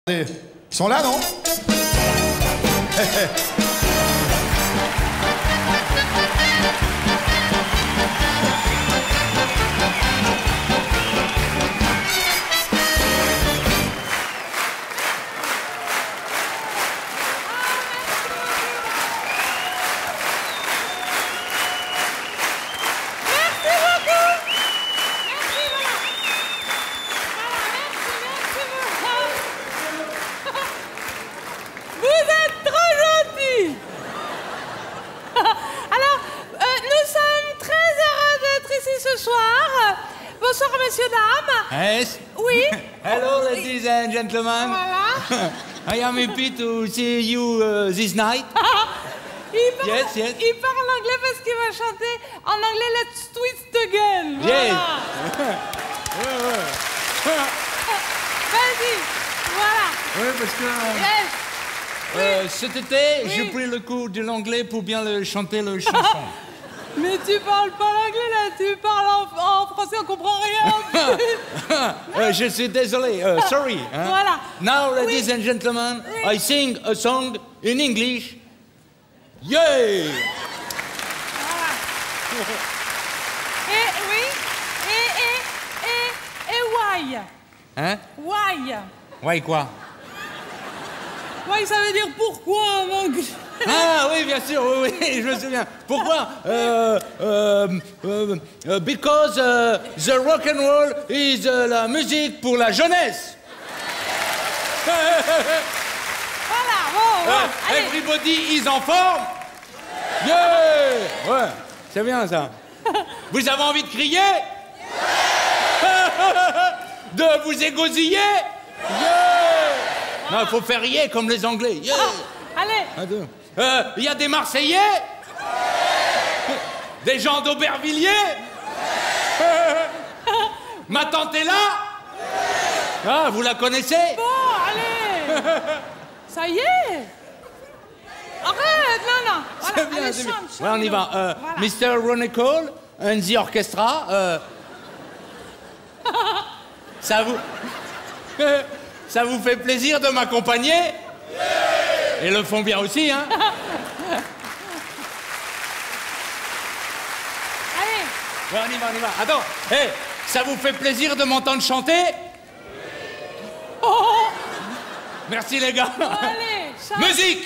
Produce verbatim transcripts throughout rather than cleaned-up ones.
Ils sont là, non? Bonsoir, messieurs, dames. Yes. Oui. Hello, ladies and gentlemen. Voilà. I am happy to see you uh, this night. il, parle, yes, yes. il parle anglais parce qu'il va chanter en anglais Let's Twist Again. Yes. Voilà. Vas-y. Voilà. Oui, parce que... Yes. Euh, oui. Cet été, oui. j'ai pris le cours de l'anglais pour bien le chanter le chanson. Mais tu parles pas l'anglais là, tu parles en, en français, on comprend rien. euh, je suis désolé, uh, sorry. Hein? Voilà. Now, ladies oui. and gentlemen, oui. I sing a song in English. Yeah! Voilà. Et oui, et, et, et, et why? Hein? Why? Why quoi? Why, ça veut dire pourquoi en anglais. Ah oui, bien sûr, oui, oui, je me souviens. Pourquoi? euh, euh, euh, Because uh, the rock and roll is uh, la musique pour la jeunesse. Voilà, bon, bon, uh, allez. Everybody is en forme. Yeah! Ouais, c'est bien ça. Vous avez envie de crier? De vous égosiller? Yeah! Non, il faut faire rier comme les Anglais. Yeah! Ah, allez. Il euh, y a des Marseillais, des gens d'Aubervilliers. Ma tante est là. Ah, vous la connaissez? Bon, allez. Ça y est. Arrête, non, non. Voilà, C'est bien, allez, c'est chante, bien. chante, Ouais, on y va. Euh, voilà. mister Ronnie Cole and the Orchestra. Euh, ça vous... ça vous fait plaisir de m'accompagner? Et le font bien aussi, hein? Allez. Ouais, on y va, on y va. Attends, hey, ça vous fait plaisir de m'entendre chanter? Oh. Merci les gars. Allez, chante. Musique!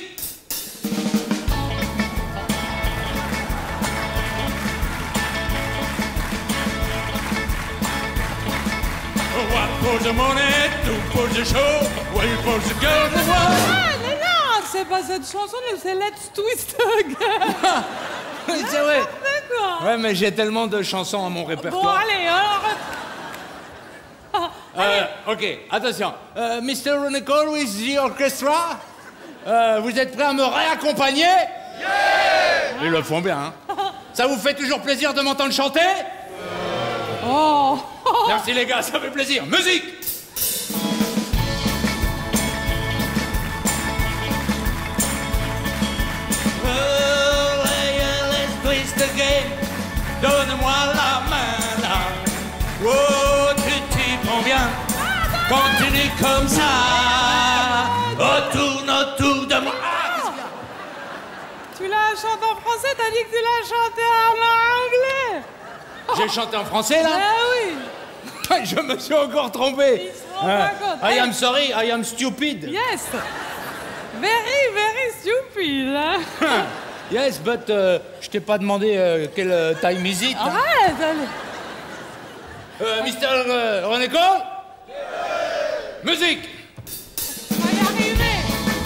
One for the money, two for the show, one for the girl the one. Ah, mais non, c'est pas cette chanson, c'est Let's Twist Again. Oui, c'est vrai. D'accord. Ouais, mais j'ai tellement de chansons à mon Bon, répertoire. allez, alors... Ah, Euh, ok, attention. Euh, mister Ronnie Cole with the orchestra. Euh, vous êtes prêts à me réaccompagner? Yeah! Ils le font bien, hein. Ça vous fait toujours plaisir de m'entendre chanter? oh. Merci les gars, ça fait plaisir. Musique! Oh, let's twist again. Donne-moi la main là. Oh, tu t'y prends bien. Continue comme ça. Autour, autour de moi. Ah, qu'est-ce qu'il y a? Tu l'as chanté en français, t'as dit que tu l'as chanté en anglais. J'ai chanté en français là? Ah oui. Je me suis encore trompé. Ils se rendent pas compte. I am sorry, I am stupid. Yes. Very, very stupid. Hein? Yes, but uh, je t'ai pas demandé uh, quelle uh, time is it. Arrête, allez. Euh, mister Uh, Ronnie Cole? Musique! On va y arriver.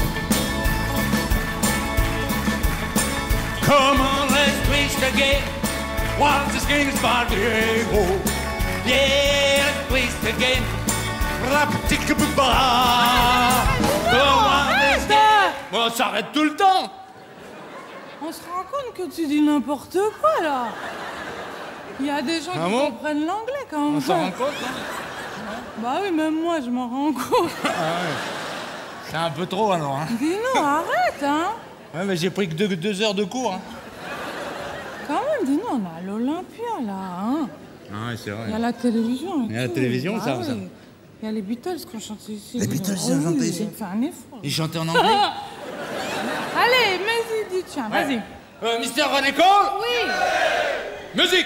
Come on, let's twist again. Once the skin is part oh. Yeah, let's twist again. Rap-tic-a-boo-ba. Come on, let's Arrête. Bon, ça arrête tout le temps. On se rend compte que tu dis n'importe quoi, là. Il y a des gens Ah qui bon comprennent l'anglais, quand même. On s'en rend compte, hein? Bah oui, même moi, je m'en rends compte. Ah ouais. C'est un peu trop, alors, hein? Dis non, arrête, hein. Ouais, mais j'ai pris que deux, deux heures de cours, hein? Quand même, dis non, on a l'Olympia, là, hein. Ah ouais, c'est vrai. Il y a la télévision. et Il y a la tout. télévision, Bah ça, oui. ça. Il y a les Beatles qui ont chanté ici. Les Beatles, ils ont chanté ici. Fais un effort. Ils chantaient en anglais. Allez, vas-y, dis, tiens, Ouais. vas-y. Euh, Mister René Cole, Oui. musique.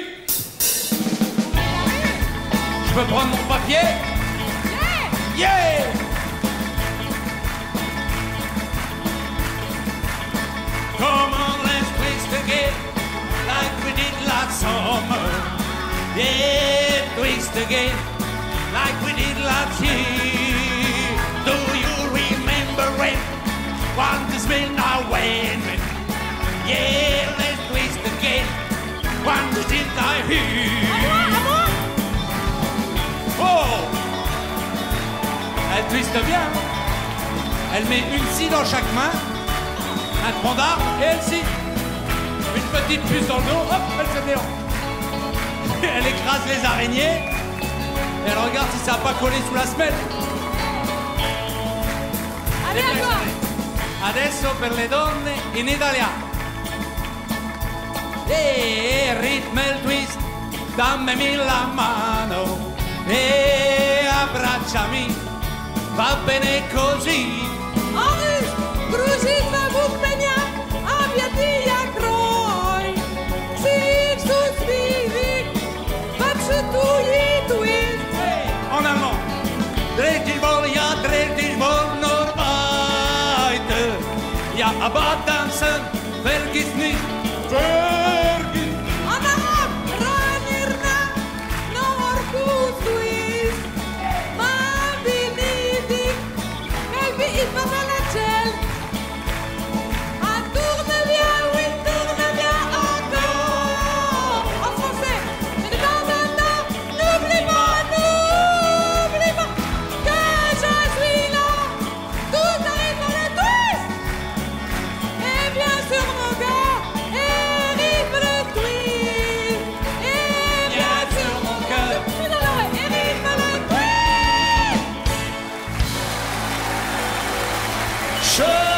Je peux prendre mon papier? Yeah! Come on, let's twist again, like we did last summer. Yeah, twist again, like we did last year. Do you remember when one has been our win? Yeah, let's twist again, one has been our here. Oh! Elle twiste bien. Elle met une scie dans chaque main, un tronc d'arbre et elle scie. Une petite puce dans le dos, hop, elle se déhanche. Elle écrase les araignées et elle regarde si ça n'a pas collé sous la semelle. Allez, à toi. Adesso per le donne in italiano. E ritmo il twist, dammemi la mano e abbracciami, va bene così. En russe, Gruzit va vous peigner, aviatia kroj. Sik susvivik, patschetui twist. En allemand. Dreht wohl, ja, dreht wohl nur weiter. Ja, aber tanzen, vergiss nicht, vergiss. En arabe, ranirna, norkus twist. Ma binidik, kalbi ifanalachel. Ah, tourne bien, oui, tourne bien encore. En français, mais de temps en temps, n'oublie pas, n'oublie pas que je suis là. Tout arrive dans le twist. Et bien sûr, mon gars, arrive le twist. Et bien sûr, mon cœur, je suis dans l'oreille, arrive le twist. Schön.